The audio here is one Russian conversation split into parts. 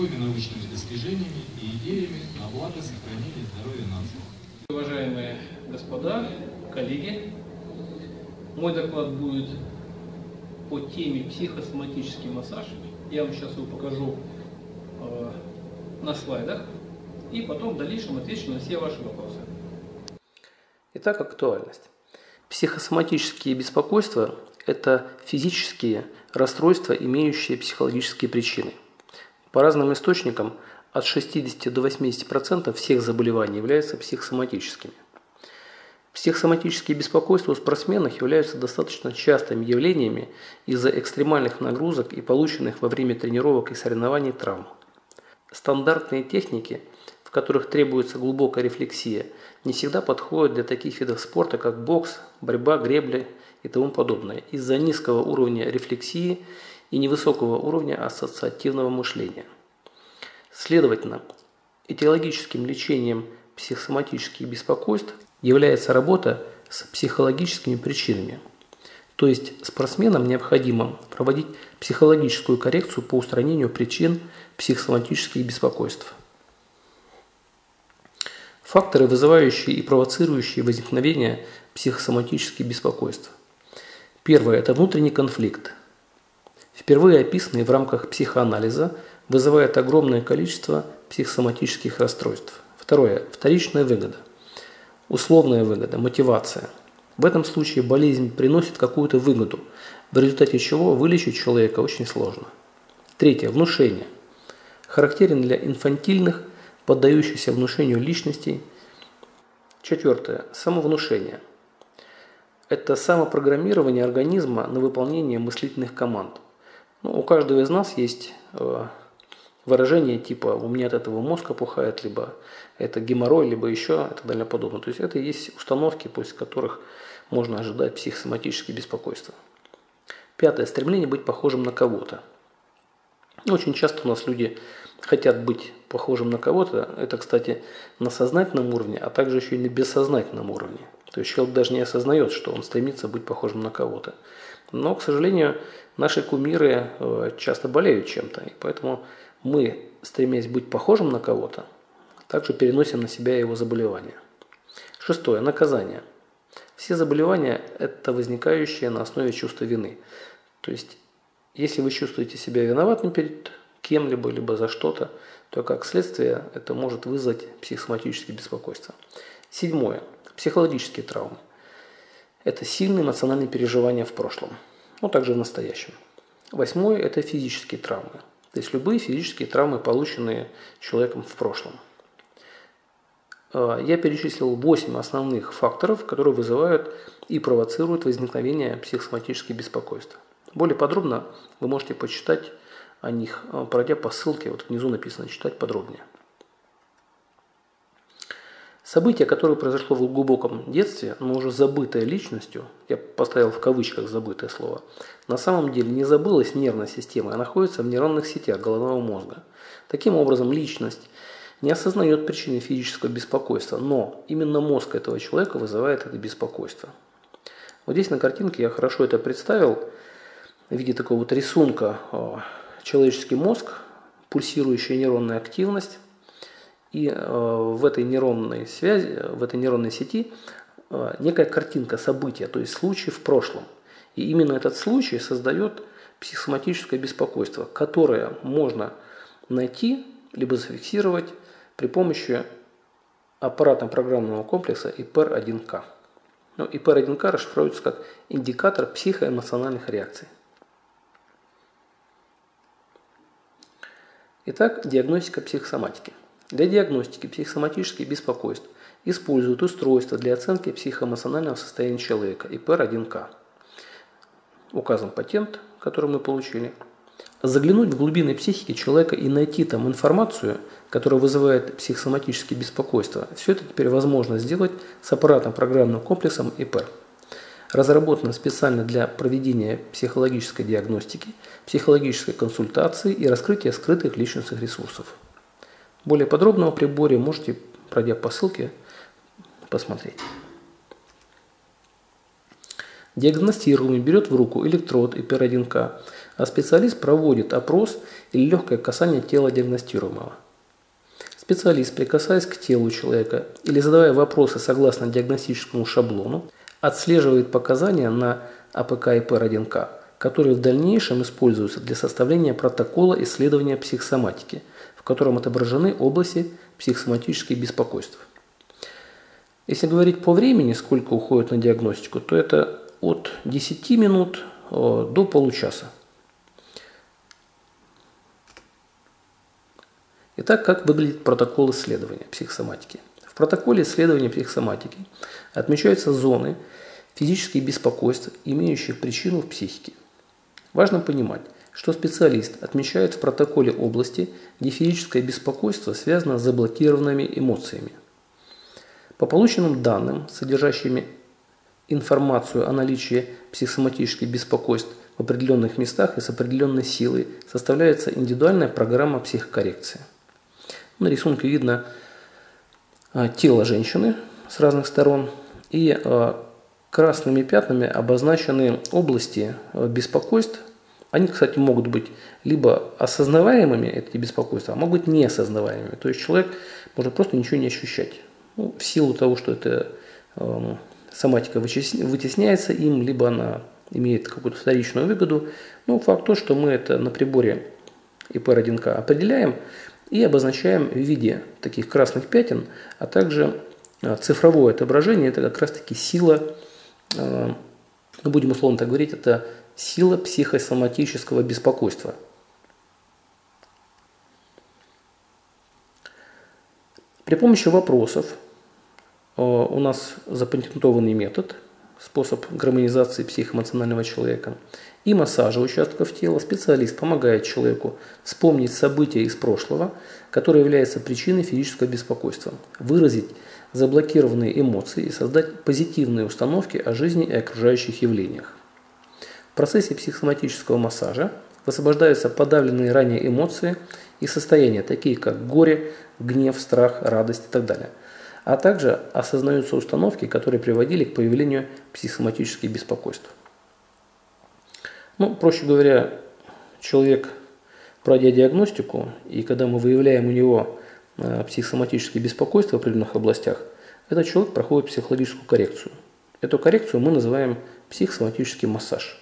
новыми научными достижениями и идеями на благо сохранения здоровья нации. Уважаемые господа, коллеги, мой доклад будет по теме психосоматический массаж. Я вам сейчас его покажу на слайдах и потом в дальнейшем отвечу на все ваши вопросы. Итак, актуальность. Психосоматические беспокойства – это физические расстройства, имеющие психологические причины. По разным источникам от 60 до 80% всех заболеваний являются психосоматическими. Психосоматические беспокойства у спортсменов являются достаточно частыми явлениями из-за экстремальных нагрузок и полученных во время тренировок и соревнований травм. Стандартные техники, в которых требуется глубокая рефлексия, не всегда подходят для таких видов спорта, как бокс, борьба, гребля и тому подобное, из-за низкого уровня рефлексии и невысокого уровня ассоциативного мышления. Следовательно, этиологическим лечением психосоматических беспокойств является работа с психологическими причинами. То есть спортсменам необходимо проводить психологическую коррекцию по устранению причин психосоматических беспокойств. Факторы, вызывающие и провоцирующие возникновение психосоматических беспокойств. Первое – это внутренний конфликт. Впервые описанный в рамках психоанализа, вызывает огромное количество психосоматических расстройств. Второе – вторичная выгода. Условная выгода, мотивация. В этом случае болезнь приносит какую-то выгоду, в результате чего вылечить человека очень сложно. Третье – внушение. Характерен для инфантильных, поддающихся внушению личностей. Четвертое – самовнушение. Это самопрограммирование организма на выполнение мыслительных команд. У каждого из нас есть выражение типа «у меня от этого мозг опухает», либо «это геморрой», либо еще и так далее подобное. То есть это и есть установки, после которых можно ожидать психосоматические беспокойства. Пятое – стремление быть похожим на кого-то. Очень часто у нас люди хотят быть похожим на кого-то. Это, кстати, на сознательном уровне, а также еще и на бессознательном уровне. То есть человек даже не осознает, что он стремится быть похожим на кого-то. Но, к сожалению, наши кумиры часто болеют чем-то. И поэтому мы, стремясь быть похожим на кого-то, также переносим на себя его заболевания. Шестое – наказание. Все заболевания – это возникающие на основе чувства вины. То есть, если вы чувствуете себя виноватым перед кем-либо, либо за что-то, то как следствие это может вызвать психосоматические беспокойства. Седьмое – психологические травмы. Это сильные эмоциональные переживания в прошлом, но также в настоящем. Восьмое – это физические травмы. То есть любые физические травмы, полученные человеком в прошлом. Я перечислил 8 основных факторов, которые вызывают и провоцируют возникновение психосоматических беспокойств. Более подробно вы можете почитать о них, пройдя по ссылке, вот внизу написано «Читать подробнее». Событие, которое произошло в глубоком детстве, но уже забытое личностью, я поставил в кавычках забытое слово, на самом деле не забылась нервной системой, а находится в нейронных сетях головного мозга. Таким образом, личность не осознает причины физического беспокойства, но именно мозг этого человека вызывает это беспокойство. Вот здесь на картинке я хорошо это представил в виде такого вот рисунка. Человеческий мозг, пульсирующая нейронная активность, и в этой нейронной связи, в этой нейронной сети некая картинка события, то есть случай в прошлом. И именно этот случай создает психосоматическое беспокойство, которое можно найти либо зафиксировать при помощи аппаратно-программного комплекса ИПР-1К. ИПР-1К расшифровывается как индикатор психоэмоциональных реакций. Итак, диагностика психосоматики. Для диагностики психосоматических беспокойств используют устройство для оценки психоэмоционального состояния человека ИПР-1К. Указан патент, который мы получили. Заглянуть в глубины психики человека и найти там информацию, которая вызывает психосоматические беспокойства. Все это теперь возможно сделать с аппаратным программным комплексом ИПР. Разработано специально для проведения психологической диагностики, психологической консультации и раскрытия скрытых личностных ресурсов. Более подробно о приборе можете, пройдя по ссылке, посмотреть. Диагностируемый берет в руку электрод ИПР-1К, а специалист проводит опрос или легкое касание тела диагностируемого. Специалист, прикасаясь к телу человека или задавая вопросы согласно диагностическому шаблону, отслеживает показания на АПК и ПР1К, которые в дальнейшем используются для составления протокола исследования психосоматики, в котором отображены области психосоматических беспокойств. Если говорить по времени, сколько уходит на диагностику, то это от 10 минут до получаса. Итак, как выглядит протокол исследования психосоматики? В протоколе исследования психосоматики отмечаются зоны физических беспокойств, имеющих причину в психике. Важно понимать, что специалист отмечает в протоколе области, где физическое беспокойство связано с заблокированными эмоциями. По полученным данным, содержащими информацию о наличии психосоматических беспокойств в определенных местах и с определенной силой, составляется индивидуальная программа психокоррекции. На рисунке видно тело женщины с разных сторон, и красными пятнами обозначены области беспокойств. Они, кстати, могут быть либо осознаваемыми, эти беспокойства, а могут быть неосознаваемыми. То есть человек может просто ничего не ощущать. В силу того, что эта соматика вытесняется им, либо она имеет какую-то вторичную выгоду. Но факт то, что мы это на приборе ИПР1К определяем и обозначаем в виде таких красных пятен, а также цифровое отображение – это как раз-таки сила, будем условно так говорить, это сила психосоматического беспокойства. При помощи вопросов у нас запатентованный метод, способ гармонизации психоэмоционального человека, и массажа участков тела. Специалист помогает человеку вспомнить события из прошлого, которые являются причиной физического беспокойства, выразить заблокированные эмоции и создать позитивные установки о жизни и окружающих явлениях. В процессе психосоматического массажа высвобождаются подавленные ранее эмоции и состояния, такие как горе, гнев, страх, радость и так далее. А также осознаются установки, которые приводили к появлению психосоматических беспокойств. Проще говоря, человек, пройдя диагностику, и когда мы выявляем у него психосоматические беспокойства в определенных областях, этот человек проходит психологическую коррекцию. Эту коррекцию мы называем психосоматический массаж.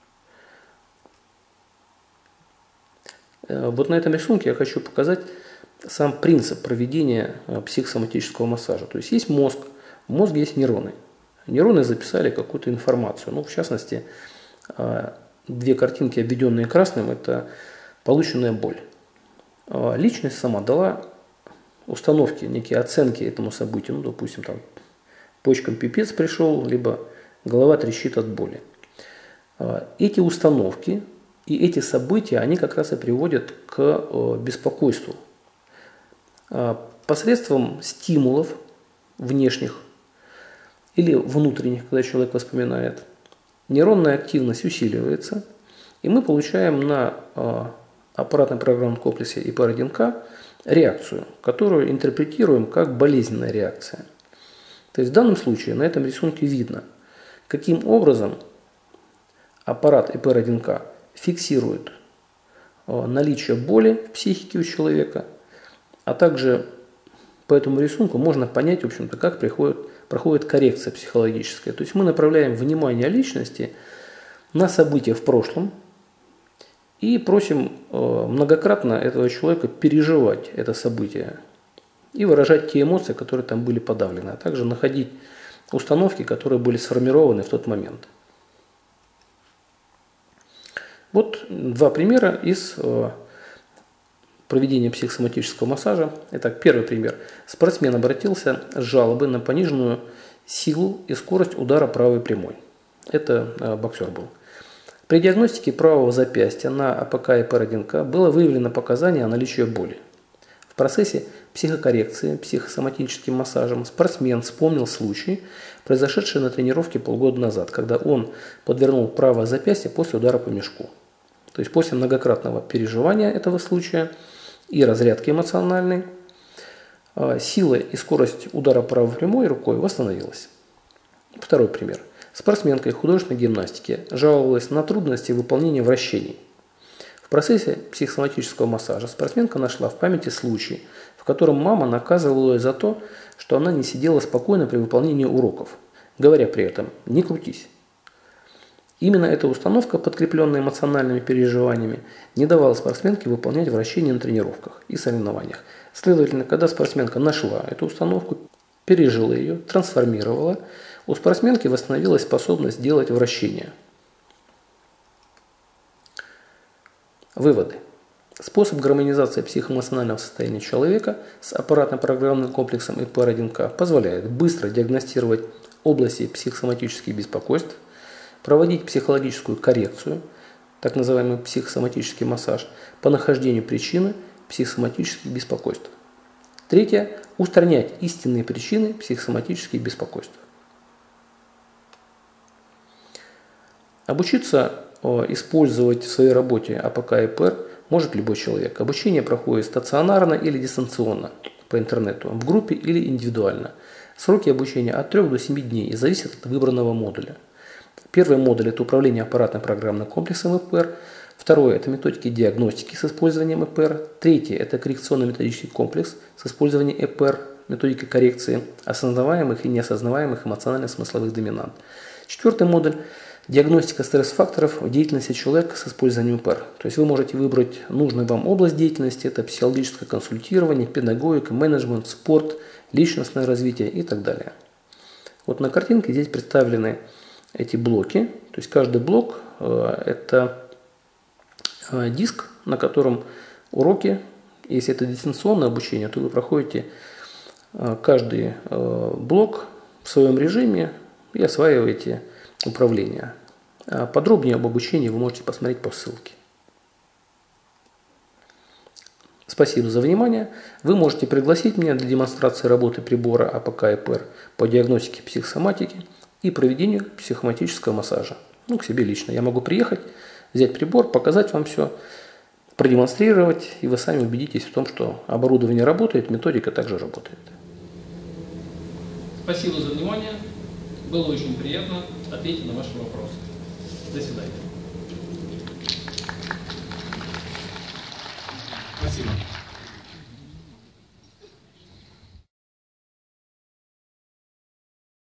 Вот на этом рисунке я хочу показать сам принцип проведения психосоматического массажа. То есть мозг, в мозге есть нейроны. Нейроны записали какую-то информацию. В частности, две картинки, обведенные красным, это полученная боль. Личность сама дала установки, некие оценки этому событию. Допустим, там почкам пипец пришел, либо голова трещит от боли. Эти установки и эти события, они как раз и приводят к беспокойству. Посредством стимулов внешних или внутренних, когда человек воспоминает, нейронная активность усиливается, и мы получаем на аппаратном программном комплексе ИПР1К реакцию, которую интерпретируем как болезненная реакция. То есть в данном случае на этом рисунке видно, каким образом аппарат ИПР1К фиксирует наличие боли в психике у человека, а также по этому рисунку можно понять, в общем-то, как проходит коррекция психологическая. То есть мы направляем внимание личности на события в прошлом и просим многократно этого человека переживать это событие и выражать те эмоции, которые там были подавлены, а также находить установки, которые были сформированы в тот момент. Вот два примера из проведения психосоматического массажа. Итак, первый пример. Спортсмен обратился с жалобой на пониженную силу и скорость удара правой прямой. Это боксер был. При диагностике правого запястья на АПК и ИПР1К было выявлено показание о наличии боли. В процессе психокоррекции психосоматическим массажем спортсмен вспомнил случай, произошедший на тренировке полгода назад, когда он подвернул правое запястье после удара по мешку. То есть после многократного переживания этого случая и разрядки эмоциональной, сила и скорость удара правой прямой рукой восстановилась. Второй пример. Спортсменка художественной гимнастики жаловалась на трудности выполнения вращений. процессе психосоматического массажа спортсменка нашла в памяти случай, в котором мама наказывала ее за то, что она не сидела спокойно при выполнении уроков, говоря при этом «не крутись». Именно эта установка, подкрепленная эмоциональными переживаниями, не давала спортсменке выполнять вращения на тренировках и соревнованиях. Следовательно, когда спортсменка нашла эту установку, пережила ее, трансформировала, у спортсменки восстановилась способность делать вращения. Выводы. Способ гармонизации психоэмоционального состояния человека с аппаратно-программным комплексом ИПР-1К позволяет быстро диагностировать области психосоматических беспокойств, проводить психологическую коррекцию, так называемый психосоматический массаж, по нахождению причины психосоматических беспокойств. Третье. Устранять истинные причины психосоматических беспокойств. Обучиться использовать в своей работе АПК и ИПР может любой человек. Обучение проходит стационарно или дистанционно по интернету, в группе или индивидуально. Сроки обучения от 3 до 7 дней и зависят от выбранного модуля. Первый модуль – это управление аппаратно-программным комплексом ИПР. Второе – это методики диагностики с использованием ИПР. Третье – это коррекционно-методический комплекс с использованием ИПР, методики коррекции осознаваемых и неосознаваемых эмоционально-смысловых доминант. Четвертый модуль – диагностика стресс-факторов в деятельности человека с использованием ИПР. То есть вы можете выбрать нужную вам область деятельности, это психологическое консультирование, педагогика, менеджмент, спорт, личностное развитие и так далее. Вот на картинке здесь представлены эти блоки. То есть каждый блок это диск, на котором уроки, если это дистанционное обучение, то вы проходите каждый блок в своем режиме и осваиваете управление. Подробнее об обучении вы можете посмотреть по ссылке. Спасибо за внимание. Вы можете пригласить меня для демонстрации работы прибора АПК ИПР по диагностике психосоматики и проведению психосоматического массажа. К себе лично. Я могу приехать, взять прибор, показать вам все, продемонстрировать, и вы сами убедитесь в том, что оборудование работает, методика также работает. Спасибо за внимание. Было очень приятно ответить на ваши вопросы. До свидания. Спасибо.